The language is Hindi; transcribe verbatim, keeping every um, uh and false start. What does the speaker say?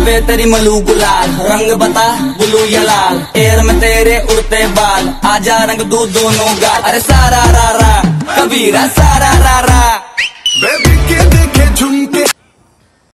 पे तेरी मलू गुलाल, रंग बता ब्लू या लाल, एयर में तेरे उड़ते बाल, आजा रंग दू दोनों गाल। अरे सारा रा रा कबीरा सारा रा रा।